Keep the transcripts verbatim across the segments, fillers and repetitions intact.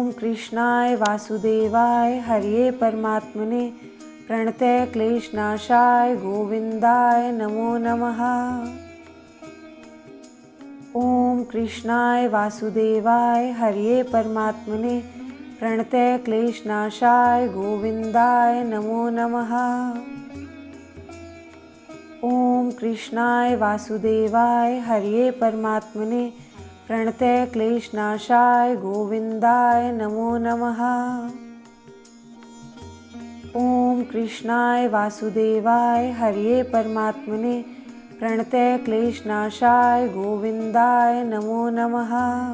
ओम कृष्णाय वासुदेवाय हरिये परमात्मने प्रणतय क्लेशनाशाय गोविंदाय नमो नमः। ओम कृष्णाय वासुदेवाय हरिये परमात्मने प्रणतय क्लेशनाशाय गोविंदाय नमो नमः। ओम कृष्णाय वासुदेवाय हरिये परमात्मने प्रणतय क्लेशनाशाय गोविंदाय नमो नमः। ओम कृष्णाय वासुदेवाय हरिये परमात्मने प्रणतय क्लेशनाशाय गोविंदाय नमो नमः।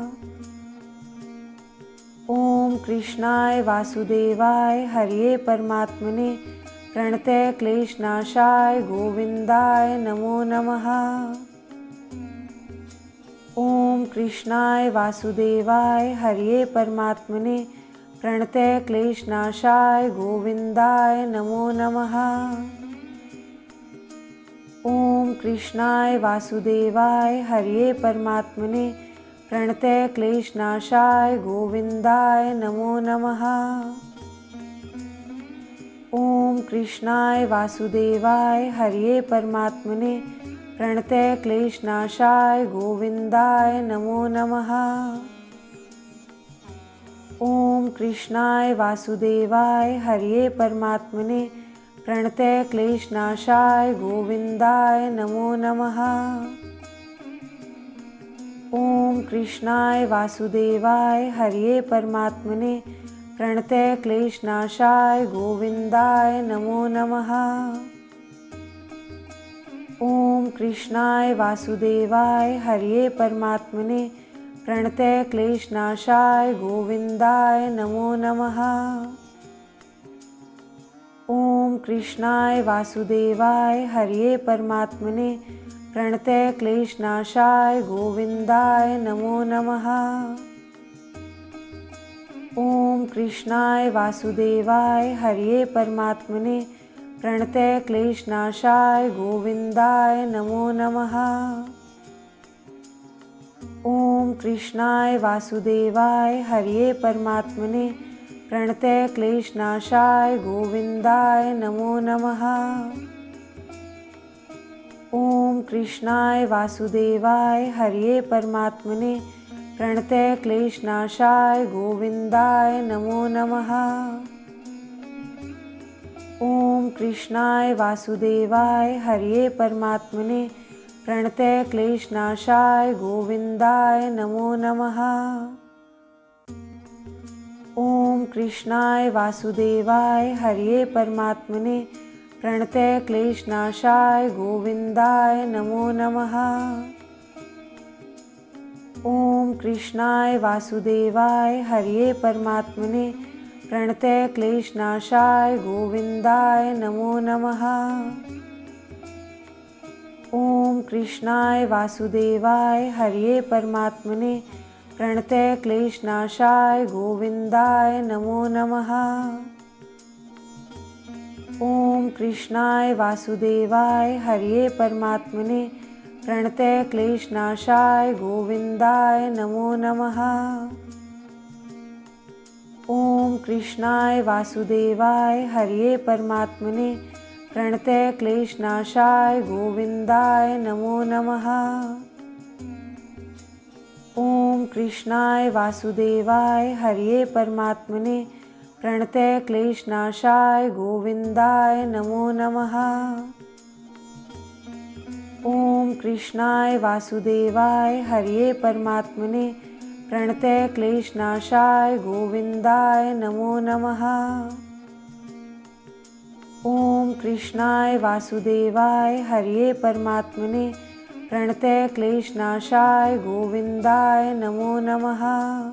ओम कृष्णाय वासुदेवाय हरिये परमात्मने प्रणतय क्लेशनाशाय गोविंदाय नमो नमः। ओम कृष्णाय वासुदेवाय हरिये परमात्मने प्रणतय क्लेशनाशाय गोविंदाय नमो नमः। ओम कृष्णाय वासुदेवाय हरिये परमात्मने प्रणतय क्लेशनाशाय गोविंदाय नमो नमः। ओम कृष्णाय वासुदेवाय हरिये परमात्मने प्रणतय क्लेशनाशाय गोविंदाय नमो नमः। ओम कृष्णाय वासुदेवाय हरिये परमात्मने प्रणतय क्लेशनाशाय गोविंदाय नमो नमः। ओम कृष्णाय वासुदेवाय हरिये परमात्मने प्रणतय क्लेशनाशाय गोविंदाय नमो नमः। ओम कृष्णाय वासुदेवाय हरिये परमात्मने प्रणतय क्लेशनाशाय गोविंदाय नमो नमः। ओम कृष्णाय वासुदेवाय हरिये परमात्मने प्रणतय क्लेशनाशाय गोविंदाय नमो नमः। ओम कृष्णाय वासुदेवाय हरिये परमात्मने प्रणतय क्लेशनाशाय गोविंदाय नमो नमः। ओम कृष्णाय वासुदेवाय हरिये परमात्मने प्रणतय क्लेशनाशाय गोविंदाय नमो नमः। ओम कृष्णाय वासुदेवाय हरिये परमात्मने प्रणतय क्लेशनाशाय गोविंदाय नमो नमः। ओम कृष्णाय वासुदेवाय हरिये परमात्मने प्रणतय क्लेशनाशाय गोविंदाय नमो नमः। ओम कृष्णाय वासुदेवाय हरिये परमात्मने प्रणतय क्लेशनाशाय गोविंदाय नमो नमः। ओम कृष्णाय वासुदेवाय हरिये परमात्मने प्रणतय क्लेशनाशाय गोविंदाय नमो नमः। ओम कृष्णाय वासुदेवाय हरिये परमात्मने प्रणतय क्लेशनाशाय गोविंदाय नमो नमः। ओम कृष्णाय वासुदेवाय हरिये परमात्मने प्रणतय क्लेशनाशाय गोविंदाय नमो नमः। ओम कृष्णाय वासुदेवाय हरिये परमात्मने प्रणतय क्लेशनाशाय गोविंदाय नमो नमः। ओम कृष्णाय वासुदेवाय हरिये परमात्मने प्रणतय क्लेशनाशाय गोविंदाय नमो नमः। ओम कृष्णाय वासुदेवाय हरिये परमात्मने प्रणतय क्लेशनाशाय गोविंदाय नमो नमः। ओम कृष्णाय वासुदेवाय हरिये परमात्मने प्रणतय क्लेशनाशाय गोविंदाय नमो नमः।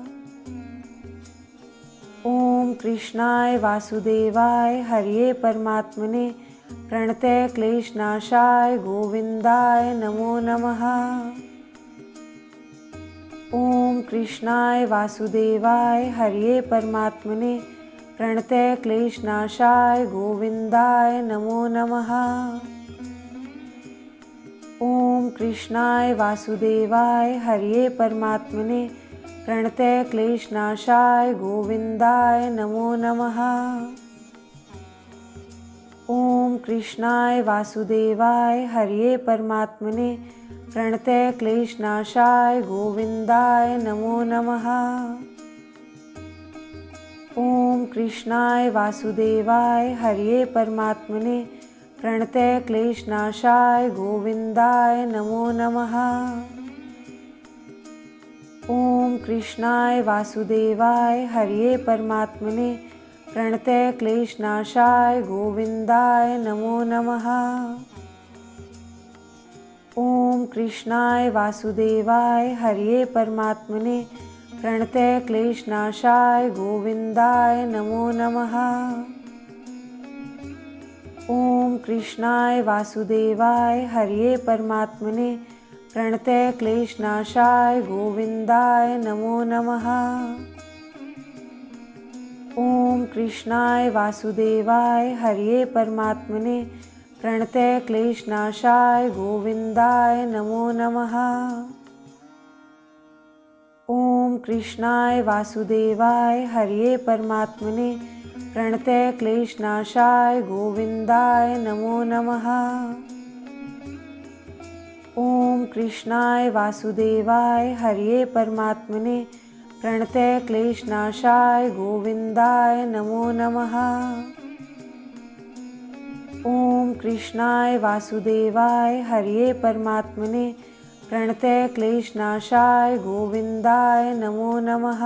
ओम कृष्णाय वासुदेवाय हरिये परमात्मने प्रणतय क्लेशनाशाय गोविंदाय नमो नमः। ओम कृष्णाय वासुदेवाय हरिये परमात्मने प्रणतय क्लेशनाशाय गोविंदाय नमो नमः। ओम कृष्णाय वासुदेवाय हरिये परमात्मने प्रणतः क्लेशनाशाय गोविन्दाय नमो नमः। ओम कृष्णाय वासुदेवाय हरये परमात्मने प्रणतः क्लेशनाशाय गोविन्दाय नमो नमः। ओम कृष्णाय वासुदेवाय हरये परमात्मने प्रणतः क्लेशनाशाय गोविन्दाय नमो नमः। ओम कृष्णाय वासुदेवाय हरये परमात्मने प्रणतः क्लेशनाशाय गोविन्दाय नमो नमः। ओम कृष्णाय वासुदेवाय हरये परमात्मने प्रणतः क्लेशनाशाय गोविन्दाय नमो नमः। ओम कृष्णाय वासुदेवाय हरये परमात्मने प्रणतः क्लेशनाशाय गोविन्दाय नमो नमः। ओम कृष्णाय वासुदेवाय हरये परमात्मने प्रणतः क्लेशनाशाय गोविन्दाय नमो नमः। ओम कृष्णाय वासुदेवाय हरये परमात्मने प्रणतः क्लेशनाशाय गोविन्दाय नमो नमः। ओम कृष्णाय वासुदेवाय हरये परमात्मने प्रणतः क्लेशनाशाय गोविन्दाय नमो नमः। ओम कृष्णाय वासुदेवाय हरये परमात्मने प्रणतः क्लेशनाशाय गोविन्दाय नमो नमः।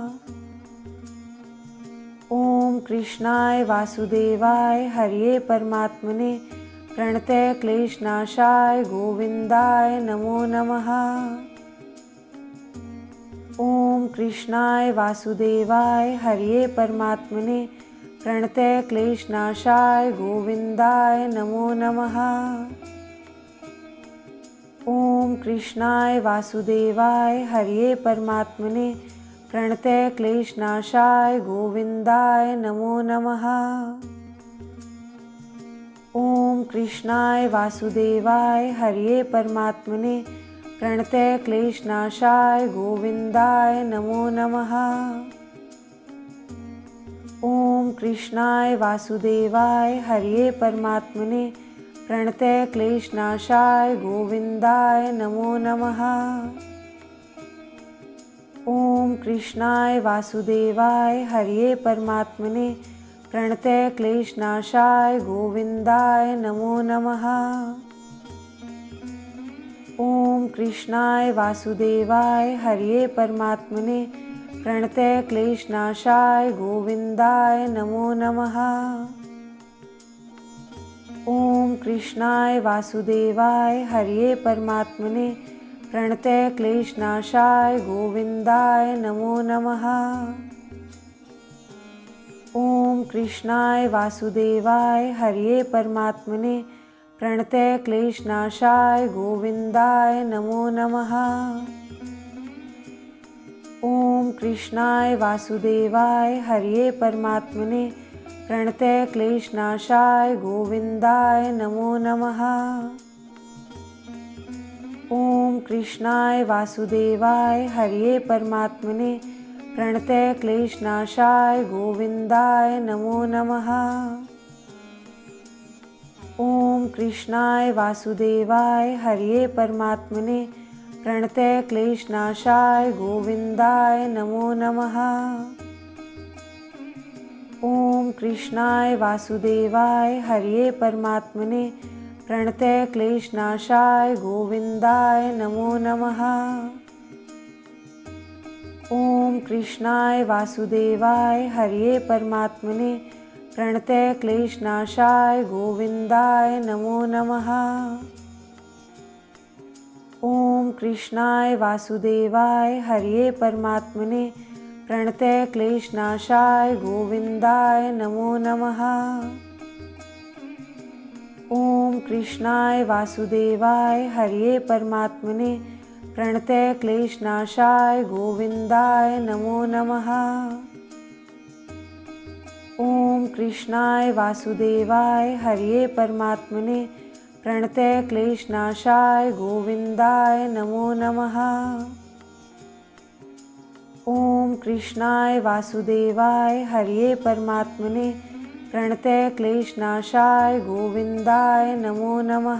ओम कृष्णाय वासुदेवाय हरये परमात्मने प्रणतः क्लेशनाशाय गोविन्दाय नमो नमः। ओम कृष्णाय वासुदेवाय हरये परमात्मने प्रणतः क्लेशनाशाय गोविन्दाय नमो नमः। ओम कृष्णाय वासुदेवाय हरये परमात्मने प्रणतः क्लेशनाशाय गोविन्दाय नमो नमः। ओम कृष्णाय वासुदेवाय हरये परमात्मने प्रणतः क्लेशनाशाय गोविन्दाय नमो नमः। ओम कृष्णाय वासुदेवाय हरये परमात्मने प्रणतः क्लेशनाशाय गोविन्दाय नमो नमः। ओम कृष्णाय वासुदेवाय हरये परमात्मने प्रणतः क्लेशनाशाय गोविन्दाय नमो नमः। ओम कृष्णाय वासुदेवाय हरये परमात्मने प्रणतः क्लेशनाशाय गोविन्दाय नमो नमः। ओम कृष्णाय वासुदेवाय हरये परमात्मने प्रणतः क्लेशनाशाय गोविन्दाय नमो नमः। ओम कृष्णाय वासुदेवाय हरये परमात्मने प्रणतः क्लेशनाशाय गोविन्दाय नमो नमः। ओम कृष्णाय वासुदेवाय हरये परमात्मने प्रणतः क्लेशनाशाय गोविन्दाय नमो नमः। ओम कृष्णाय वासुदेवाय हरये परमात्मने प्रणतः क्लेशनाशाय गोविन्दाय नमो नमः। ओम कृष्णाय वासुदेवाय हरये परमात्मने प्रणतः क्लेशनाशाय गोविन्दाय नमो नमः। ओम कृष्णाय वासुदेवाय हरये परमात्मने प्रणतः क्लेशनाशाय गोविन्दाय नमो नमः। ओम कृष्णाय वासुदेवाय हरये परमात्मने प्रणतः क्लेशनाशाय गोविन्दाय नमो नमः। ओम कृष्णाय वासुदेवाय हरये परमात्मने प्रणतः क्लेशनाशाय गोविन्दाय नमो नमः। ओम कृष्णाय वासुदेवाय हरये परमात्मने प्रणतः क्लेशनाशाय गोविन्दाय नमो नमः। ओम कृष्णाय वासुदेवाय हरये परमात्मने प्रणतः क्लेशनाशाय गोविन्दाय नमो नमः। ओम कृष्णाय वासुदेवाय हरिये परमात्मने प्रणतः क्लेशनाशाय गोविंदाय नमो नमः।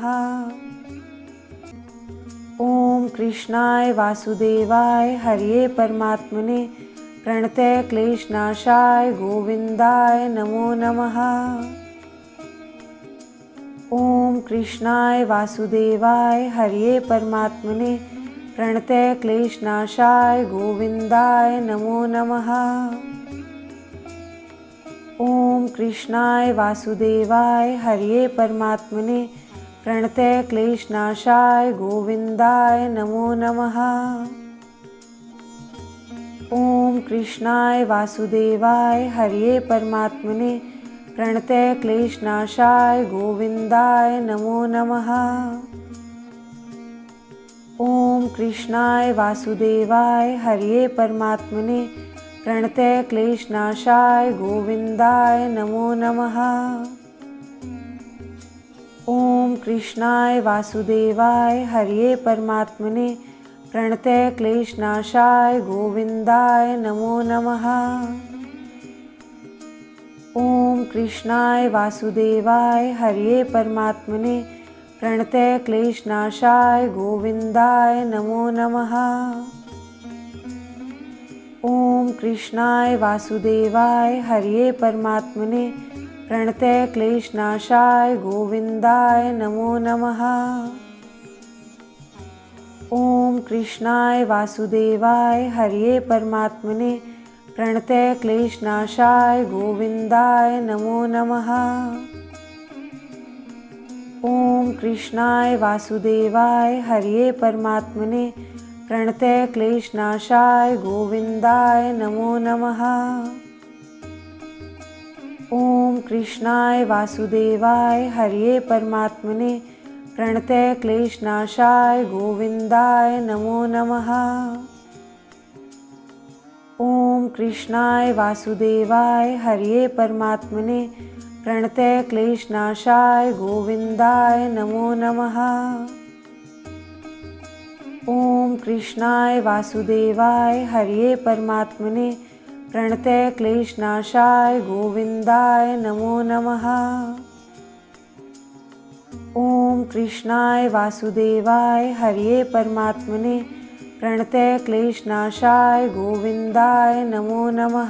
ओम कृष्णाय वासुदेवाय हरिये परमात्मने प्रणतः क्लेशनाशाय गोविंदाय नमो नमः। ओम कृष्णाय वासुदेवाय हरिये परमात्मने प्रणतः क्लेशनाशाय गोविंदाय नमो नमः। ओम कृष्णाय वासुदेवाय हरिये परमात्मने प्रणतः क्लेशनाशाय गोविंदाय नमो नमः। ओम कृष्णाय वासुदेवाय हरिये परमात्मने प्रणतः क्लेशनाशाय गोविंदाय नमो नमः। ओम कृष्णाय वासुदेवाय हरिये परमात्मने प्रणतः क्लेशनाशाय गोविंदाय नमो नमः। ओम कृष्णाय वासुदेवाय हरिये परमात्मने प्रणतः क्लेशनाशाय गोविंदाय नमो नमः। ओम कृष्णाय वासुदेवाय हरिये परमात्मने प्रणतः क्लेशनाशाय गोविंदाय नमो नमः। ओम कृष्णाय वासुदेवाय हरिये परमात्मने प्रणतः क्लेशनाशाय गोविंदाय नमो नमः। ओम कृष्णाय वासुदेवाय हरिये परमात्मने प्रणतः क्लेशनाशाय गोविंदाय नमो नमः। ओम कृष्णाय वासुदेवाय हरिये परमात्मने प्रणतः क्लेशनाशाय गोविंदाय नमो नमः। ओम कृष्णाय वासुदेवाय हरिये परमात्मने प्रणतः क्लेशनाशाय गोविंदाय नमो नमः। ओम कृष्णाय वासुदेवाय हरिये परमात्मने प्रणतः क्लेशनाशाय गोविंदाय नमो नमः। ओम कृष्णाय वासुदेवाय हरिये परमात्मने प्रणतः क्लेशनाशाय गोविंदाय नमो नमः। ओम कृष्णाय वासुदेवाय हरिये परमात्मने प्रणतः क्लेशनाशाय गोविंदाय नमो नमः।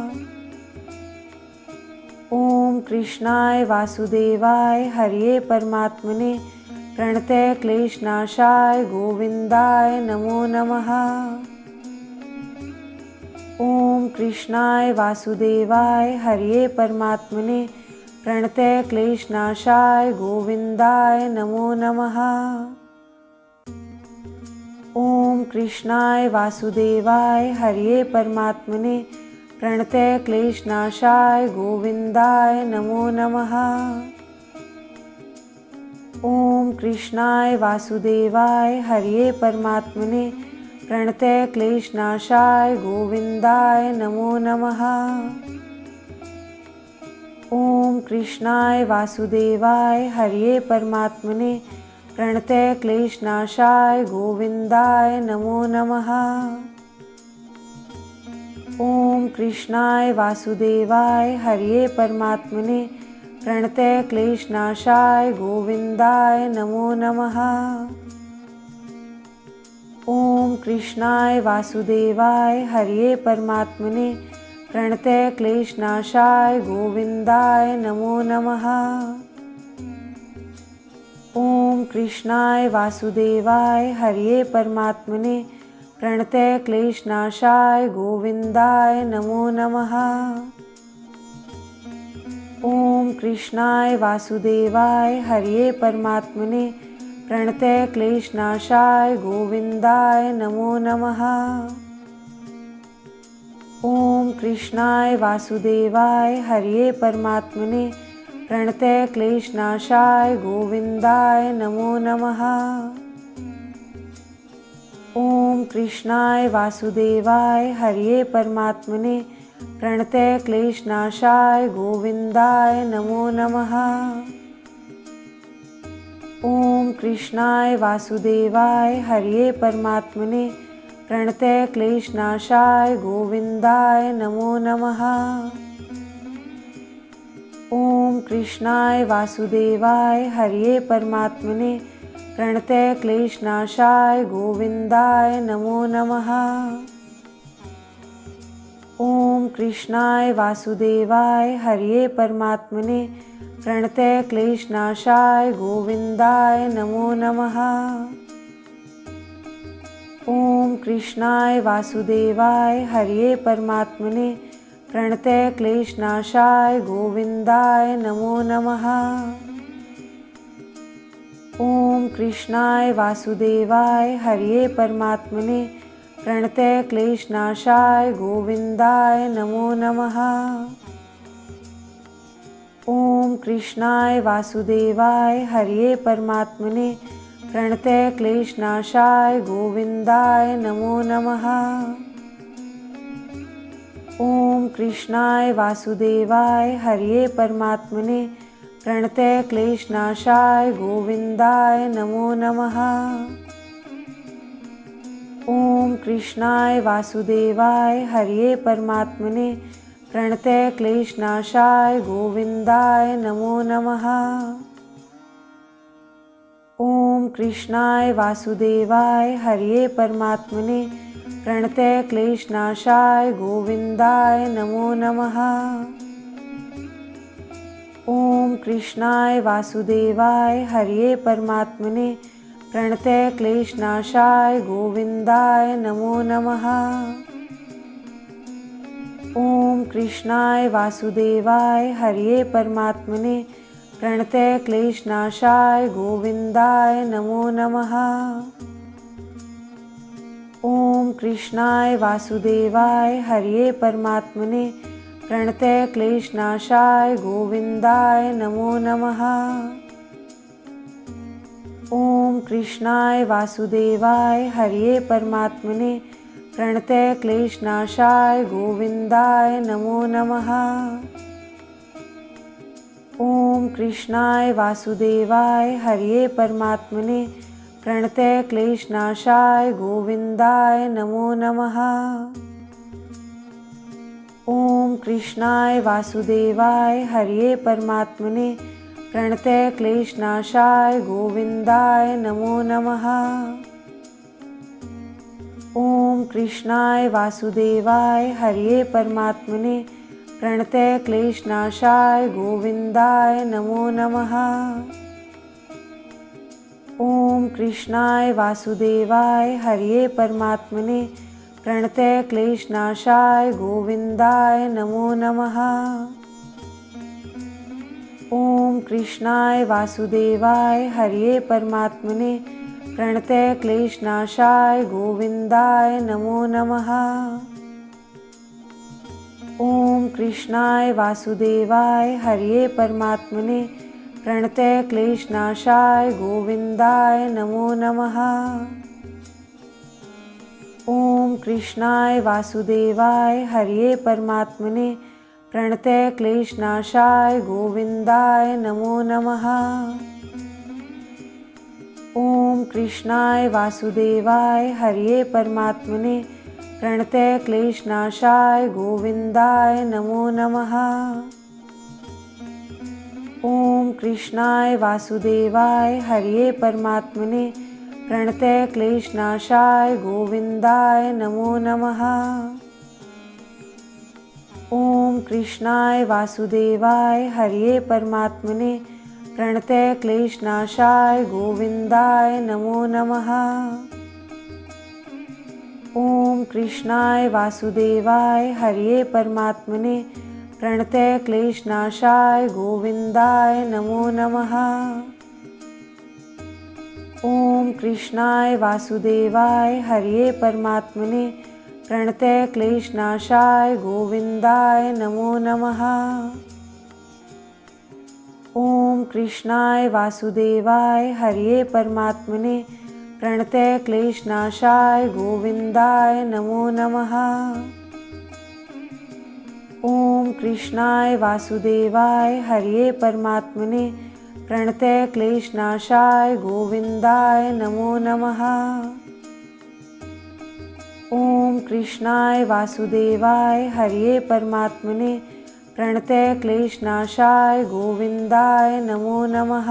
ओम कृष्णाय वासुदेवाय हरिये परमात्मने प्रणतः क्लेशनाशाय गोविंदाय नमो नमः। ओम कृष्णाय वासुदेवाय हरिये परमात्मने प्रणतः क्लेशनाशाय गोविंदाय नमो नमः। ओम कृष्णाय वासुदेवाय हरिये परमात्मने प्रणतः क्लेशनाशाय गोविंदाय नमो नमः। ओम कृष्णाय वासुदेवाय हरिये परमात्मने प्रणतः क्लेशनाशाय गोविंदाय नमो नमः। ओम कृष्णाय वासुदेवाय हरिये परमात्मने प्रणतः क्लेशनाशाय गोविंदाय नमो नमः। ओम कृष्णाय वासुदेवाय हरिये परमात्मने प्रणतः क्लेशनाशाय गोविंदाय नमो नमः। ओम कृष्णाय वासुदेवाय हरिये परमात्मने प्रणतः क्लेशनाशाय गोविंदाय नमो नमः। ओम कृष्णाय वासुदेवाय हरिये परमात्मने प्रणतः क्लेशनाशाय गोविंदाय नमो नमः। ओम कृष्णाय वासुदेवाय हरिये परमात्मने प्रणतः क्लेशनाशाय गोविंदाय नमो नमः। ओम कृष्णाय वासुदेवाय हरिये परमात्मने प्रणतः क्लेशनाशाय गोविंदाय नमो नमः। ओम कृष्णाय वासुदेवाय हरिये परमात्मने प्रणतः क्लेशनाशाय गोविंदाय नमो नमः। ओम कृष्णाय वासुदेवाय हरिये परमात्मने प्रणतः क्लेशनाशाय गोविंदाय नमो नमः। ओम कृष्णाय वासुदेवाय हरये परमात्मने प्रणतः क्लेशनाशाय गोविंदाय नमो नमः। ओम कृष्णाय वासुदेवाय हरये परमात्मने प्रणतः क्लेशनाशाय गोविंदाय नमो नमः। ओम कृष्णाय वासुदेवाय हरये परमात्मने प्रणतः क्लेशनाशाय गोविंदाय नमो नमः। ओम कृष्णाय वासुदेवाय हरये परमात्मने प्रणतः क्लेशनाशाय गोविंदाय नमो नमः। ओम कृष्णाय वासुदेवाय हरये परमात्मने प्रणतः क्लेशनाशाय गोविंदाय नमो नमः। ओम कृष्णाय वासुदेवाय हरये परमात्मने प्रणतः क्लेशनाशाय गोविंदाय नमो नमः। ओम कृष्णाय वासुदेवाय हरये परमात्मने प्रणतः क्लेशनाशाय गोविंदाय नमो नमः। ओम कृष्णाय वासुदेवाय हरये परमात्मने प्रणतः क्लेशनाशाय गोविंदाय नमो नमः। ओम कृष्णाय वासुदेवाय हरये परमात्मने प्रणतः क्लेशनाशाय गोविंदाय नमो नमः। ओम कृष्णाय वासुदेवाय हरये परमात्मने प्रणतः क्लेशनाशाय गोविंदाय नमो नमः। ओम कृष्णाय वासुदेवाय हरये परमात्मने प्रणतः क्लेशनाशाय गोविंदाय नमो नमः। ओम कृष्णाय वासुदेवाय हरये परमात्मने प्रणतः क्लेशनाशाय गोविंदाय नमो नमः। ओम कृष्णाय वासुदेवाय हरये परमात्मने प्रणतः क्लेशनाशाय गोविंदाय नमो नमः। ओम कृष्णाय वासुदेवाय हरये परमात्मने प्रणतः क्लेशनाशाय गोविंदाय नमो नमः। ओम कृष्णाय वासुदेवाय हरये परमात्मने प्रणतः क्लेशनाशाय गोविंदाय नमो नमः। ओम कृष्णाय वासुदेवाय हरये परमात्मने प्रणतः क्लेशनाशाय गोविंदाय नमो नमः। ओम कृष्णाय वासुदेवाय हरये परमात्मने प्रणतः क्लेशनाशाय गोविंदाय नमो नमः। ओम कृष्णाय वासुदेवाय हरये परमात्मने प्रणतः क्लेशनाशाय गोविंदाय नमो नमः। ओम कृष्णाय वासुदेवाय हरये परमात्मने प्रणतः क्लेशनाशाय गोविंदाय नमो नमः। ओम कृष्णाय वासुदेवाय हरये परमात्मने प्रणतः क्लेशनाशाय गोविंदाय नमो नमः। ओम कृष्णाय वासुदेवाय हरये परमात्मने प्रणतः क्लेशनाशाय गोविंदाय नमो नमः। ओम कृष्णाय वासुदेवाय हरये परमात्मने प्रणतः क्लेशनाशाय गोविंदाय नमो नमः। ओम कृष्णाय वासुदेवाय हरये परमात्मने प्रणतः क्लेशनाशाय गोविंदाय नमो नमः। ओम कृष्णाय वासुदेवाय हरये परमात्मने प्रणतः क्लेशनाशाय गोविंदाय नमो नमः। ओम कृष्णाय वासुदेवाय हरये परमात्मने प्रणतः क्लेशनाशाय गोविंदाय नमो नमः। ओम कृष्णाय वासुदेवाय हरये परमात्मने प्रणतः क्लेशनाशाय गोविंदाय नमो नमः। कृष्णाय वासुदेवाय हरये परमात्मने प्रणतः क्लेशनाशाय गोविंदाय नमो नमः।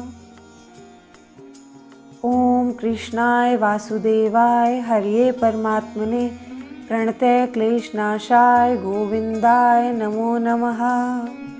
ओम कृष्णाय वासुदेवाय हरये परमात्मने प्रणतः क्लेशनाशाय गोविंदाय नमो नमः।